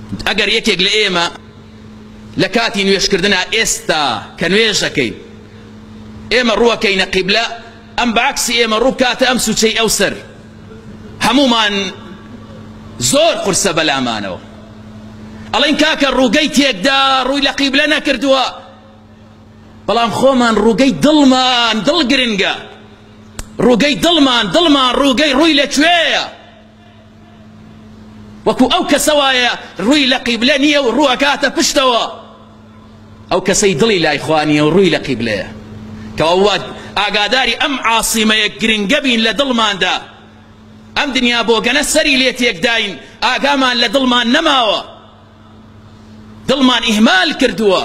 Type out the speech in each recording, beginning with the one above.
ئەگەر یەکێک لە ئێمە لە کاتی نوێژکردنا ئێستا کە نوێژەکەین ئێمە ڕووەکەینە قیبلە، ئەم بەعکسی ئێمە ڕوو بکاتە ئەم سوچەی ئەو سەر، هەمومان زۆر قورسە بەلامانەوە. ئەڵێن کاکە ڕووگەی تێکدا ڕووی لە قیبلە نەکردووە، بەڵام خۆمان ڕووگەی دڵمان دڵ گرنگە، ڕووگەی دڵمان ڕووگەی ڕووی لەکوێیە؟ وەکو ئەو کەسە وایە ڕووی لە قیبلە نییە و ڕووەکاتە پشتەوە، ئەو کەسەی دڵی لای خوا نییە و ڕووی لە قیبلەیە. کەوا ئاگاداری ئەم عاسیمەیە گرنگە بین لە دڵماندا، ئەم دنیا بۆگەنە سەری لێ تێکداین، ئاگامان لە دڵمان نەماوە، دڵمان ئیهمال کردووە،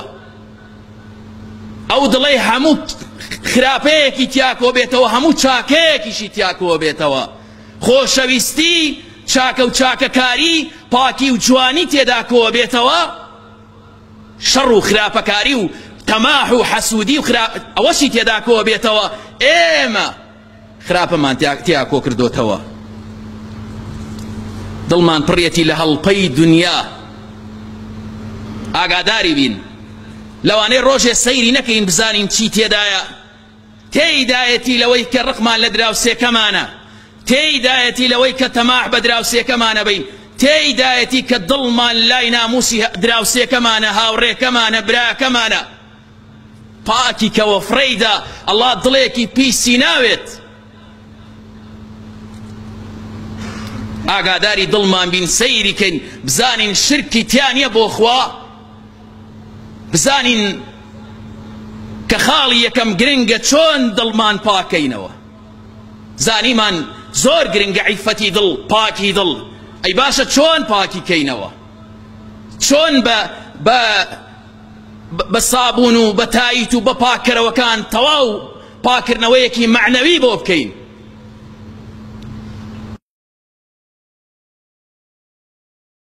ئەو دڵەی هەموو خراپەیەکی تیاکۆ بێتەوە، هەموو چاکەیەکیشی تیاکۆ بێتەوە، خۆشەویستی چاکە و چاکەکاری پاکی و جوانی تێدا کۆ بێتەوە، شەڕ و خراپەکاری و تەماح و حەسوودی و ئەوەشی تێدا کۆ بێتەوە، ئێمە خراپەمان تیاکۆ کردوتەوە. دڵمان پڕێتی لە هەڵپەی دنیا. ئاگاداری بین لەوانەیە ڕۆژێ سەیری نەکەین بزانین چی تێدایە، تێیدایەتی لەوەی کە ڕقمان لە دراوسێکەمانە، تێیدایەتی لەوەی کە تەماح بە دراوسێکەمانە بین، تێیدایەتی کە دڵمان لای ناموسی دراوسێکەمانە، هاوڕێکەمانە، براکەمانە. پاکی کەوە فڕێیدا ئەڵڵا دڵێکی پیسی ناوێت. ئاگاداری دڵمان بین، سەیریکەین، بزانین شرکی تیانە بۆ خوا، بزانین کە خاڵی یەکەم گرنگە چۆن دڵمان پاکەینەوە. زانیمان زۆر گرنگە عیفەتی دڵ، پاکی دڵ. ئەی باشە چۆن پاکی کەینەوە؟ چۆن بە سابوون و بە تایت و بە پاکەرەوەکان تەواو پاکردنەوەیەکی معنەوی بۆ بکەین.